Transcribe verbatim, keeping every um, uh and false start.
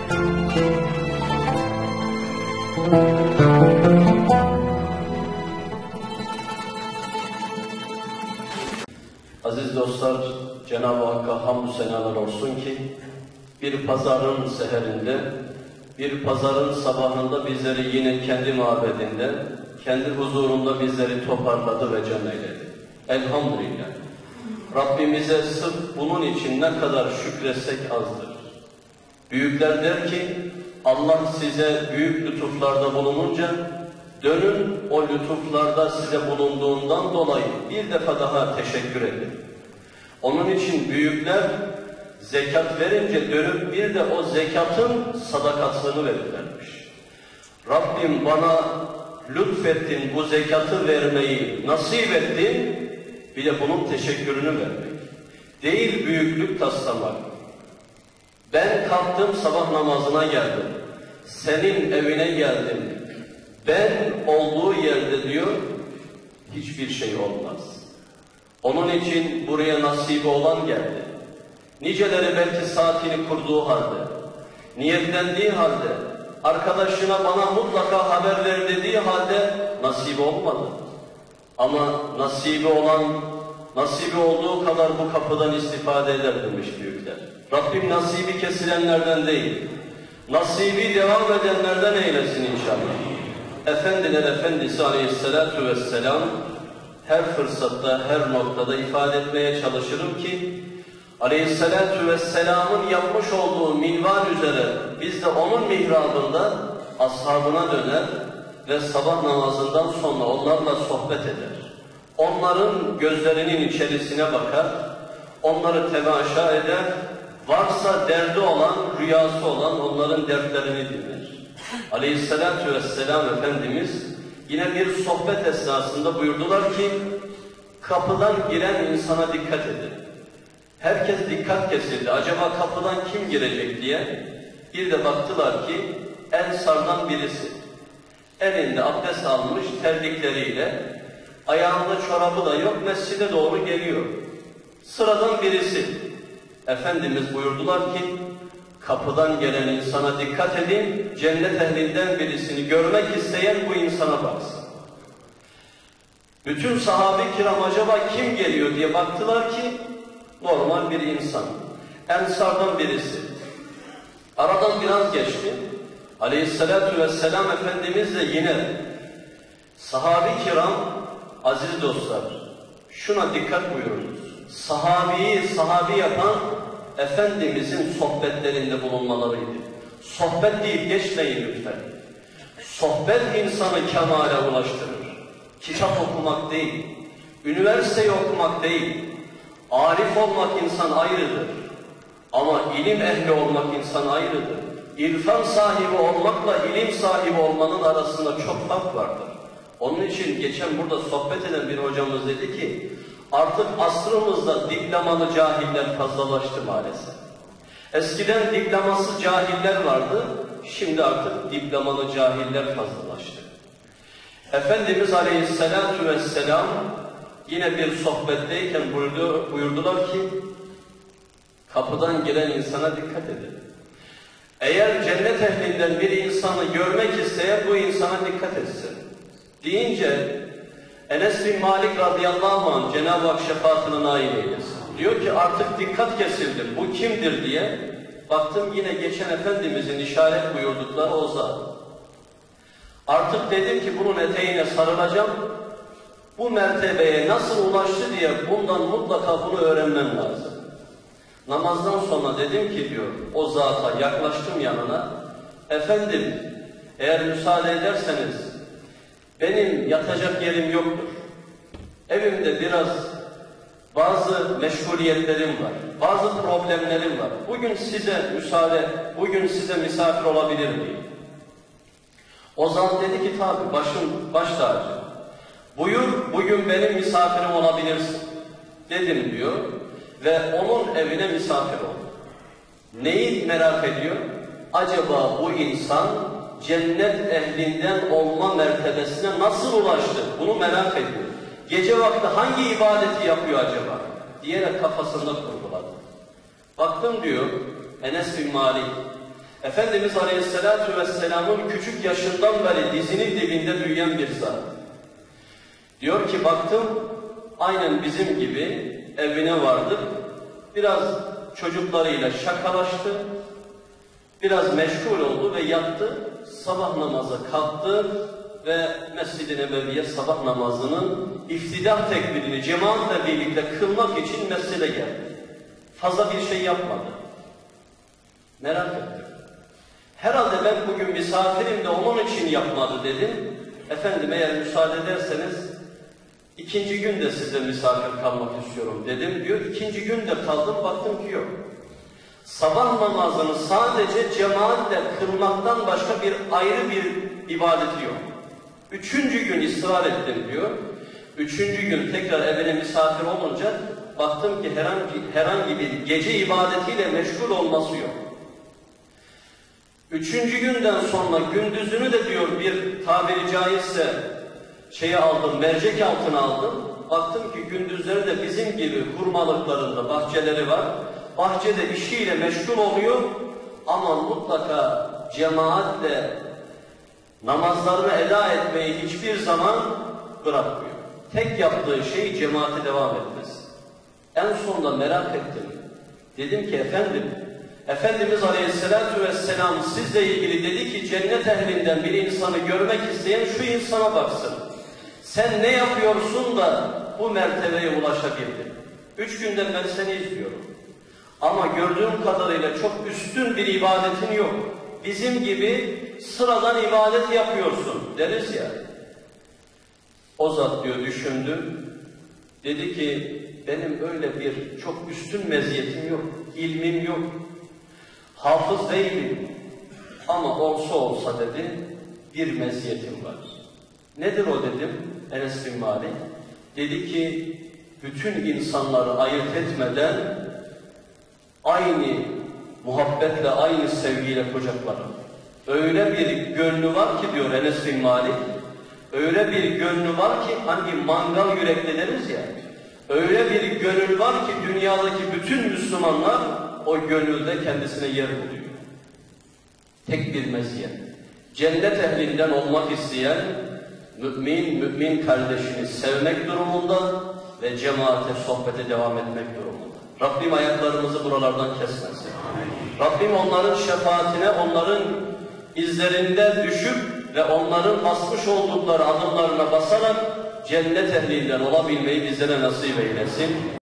Aziz dostlar, Cenab-ı Hakk'a hamdü senalar olsun ki bir pazarın seherinde, bir pazarın sabahında bizleri yine kendi mabedinde, kendi huzurunda bizleri toparladı ve cem eyledi. Elhamdülillah. Rabbimize sırf bunun için ne kadar şükretsek azdır. Büyükler der ki, Allah size büyük lütuflarda bulununca, dönün o lütuflarda size bulunduğundan dolayı bir defa daha teşekkür edin. Onun için büyükler zekat verince dönüp bir de o zekatın sadakasını verirlermiş. Rabbim bana lütfettin, bu zekatı vermeyi nasip ettin, bir de bunun teşekkürünü vermek. Değil büyüklük taslamak. Ben kalktım sabah namazına geldim, senin evine geldim. Ben olduğu yerde diyor, hiçbir şey olmaz. Onun için buraya nasibi olan geldi. Niceleri belki saatini kurduğu halde, niyetlendiği halde, arkadaşına bana mutlaka haber ver dediği halde nasibi olmadı. Ama nasibi olan, nasibi olduğu kadar bu kapıdan istifade eder demiş büyükler. Rabbim nasibi kesilenlerden değil, nasibi devam edenlerden eylesin inşallah. Efendiler Efendisi Aleyhisselatü Vesselam her fırsatta, her noktada ifade etmeye çalışırım ki Aleyhisselatü Vesselam'ın yapmış olduğu minval üzere biz de onun mihrabında ashabına döner ve sabah namazından sonra onlarla sohbet eder. Onların gözlerinin içerisine bakar, onları temaşa eder, varsa derdi olan, rüyası olan onların dertlerini dinler. Aleyhisselatü Vesselam Efendimiz yine bir sohbet esnasında buyurdular ki, kapıdan giren insana dikkat edin. Herkes dikkat kesildi. Acaba kapıdan kim girecek diye. Bir de baktılar ki Ensar'dan birisi. Elinde abdest almış terlikleriyle, ayağında çorabı da yok, mescide doğru geliyor. Sıradan birisi. Efendimiz buyurdular ki, kapıdan gelen insana dikkat edin, cennet ehlinden birisini görmek isteyen bu insana baksın. Bütün sahabe-i kiram acaba kim geliyor diye baktılar ki, normal bir insan. Ensardan birisi. Aradan biraz geçti. Aleyhissalatu vesselam Efendimiz de yine sahabe-i kiram, aziz dostlar, şuna dikkat buyurunuz. Sahabeyi sahabi yapan Efendimizin sohbetlerinde bulunmalarıydı. Sohbet değil, geçmeyin lütfen. Sohbet insanı kemale ulaştırır. Kitap okumak değil, üniversiteyi okumak değil, arif olmak insan ayrıdır. Ama ilim ehli olmak insan ayrıdır. İrfan sahibi olmakla ilim sahibi olmanın arasında çok fark vardır. Onun için geçen burada sohbet eden bir hocamız dedi ki, artık asrımızda diplomalı cahiller fazlalaştı maalesef. Eskiden diplomasız cahiller vardı, şimdi artık diplomalı cahiller fazlalaştı. Efendimiz Aleyhisselatü Vesselam yine bir sohbetteyken buyurdu, buyurdular ki, kapıdan giren insana dikkat edin. Eğer cennet ehlinden bir insanı görmek isteyen bu insana dikkat etsin. Deyince Enes bin Malik radıyallahu anh Cenab-ı Hak şefaatine nail eylesin. Diyor ki artık dikkat kesildi. Bu kimdir diye baktım yine geçen Efendimizin işaret buyurdukları o zat. Artık dedim ki bunun eteğine sarılacağım. Bu mertebeye nasıl ulaştı diye bundan mutlaka bunu öğrenmem lazım. Namazdan sonra dedim ki diyor o zata yaklaştım yanına. Efendim eğer müsaade ederseniz benim yatacak yerim yoktur. Evimde biraz bazı meşguliyetlerim var. Bazı problemlerim var. Bugün size müsaade, bugün size misafir olabilir miyim? O zat dedi ki tabi başım, baş tacı. Buyur bugün benim misafirim olabilirsin. Dedim diyor ve onun evine misafir oldu. Neyi merak ediyor? Acaba bu insan cennet ehlinden olma mertebesine nasıl ulaştı? Bunu merak ediyor. Gece vakti hangi ibadeti yapıyor acaba? Diyerek kafasında kurguladı. Baktım diyor Enes bin Malik, Efendimiz Aleyhisselatü Vesselam'ın küçük yaşından beri dizinin dibinde büyüyen bir zat. Diyor ki baktım, aynen bizim gibi evine vardık, biraz çocuklarıyla şakalaştı, biraz meşgul oldu ve yattı, sabah namazı kalktı ve Mescid-i Nebevi'ye sabah namazının iftidah tekbirini cemaatle birlikte kılmak için mescide geldi. Fazla bir şey yapmadı. Merak ettim. Herhalde ben bugün misafirim de onun için yapmadı dedim. Efendim eğer müsaade ederseniz ikinci gün de size misafir kalmak istiyorum dedim diyor. İkinci gün de kaldım, baktım ki yok. Sabah namazını sadece cemaatle kılmaktan başka bir ayrı bir ibadeti yok. Üçüncü gün ısrar ettim diyor. Üçüncü gün tekrar evine misafir olunca baktım ki herhangi, herhangi bir gece ibadetiyle meşgul olması yok. Üçüncü günden sonra gündüzünü de diyor bir tabiri caizse şeye aldım, mercek altına aldım. Baktım ki gündüzleri de bizim gibi hurmalıklarında bahçeleri var. Bahçede işiyle meşgul oluyor ama mutlaka cemaatle namazlarını eda etmeyi hiçbir zaman bırakmıyor. Tek yaptığı şey cemaate devam etmesi. En sonunda merak ettim. Dedim ki efendim, Efendimiz Aleyhisselatü Vesselam sizle ilgili dedi ki cennet ehlinden bir insanı görmek isteyen şu insana baksın. Sen ne yapıyorsun da bu mertebeye ulaşabildin? Üç günden beri seni izliyorum. Ama gördüğüm kadarıyla çok üstün bir ibadetin yok. Bizim gibi sıradan ibadet yapıyorsun deriz ya. O zat diyor düşündüm. Dedi ki benim öyle bir çok üstün meziyetim yok. İlmim yok. Hafız değilim. Ama olsa olsa dedi bir meziyetim var. Nedir o dedim Enes bin Malik. Dedi ki bütün insanları ayırt etmeden aynı muhabbetle, aynı sevgiyle kucaklarım. Öyle bir gönlü var ki diyor Enes bin Malik, öyle bir gönlü var ki hani mangal yürekli deriz ya, öyle bir gönül var ki dünyadaki bütün Müslümanlar o gönülde kendisine yer buluyor. Tek bir meziyet. Cennet ehlinden olmak isteyen mümin, mümin kardeşini sevmek durumunda ve cemaate, sohbete devam etmek durumunda. Rabbim ayaklarımızı buralardan kesmesin. Rabbim onların şefaatine, onların izlerinde düşüp ve onların basmış oldukları adımlarına basarak cennet ehlinden olabilmeyi bizlere nasip eylesin.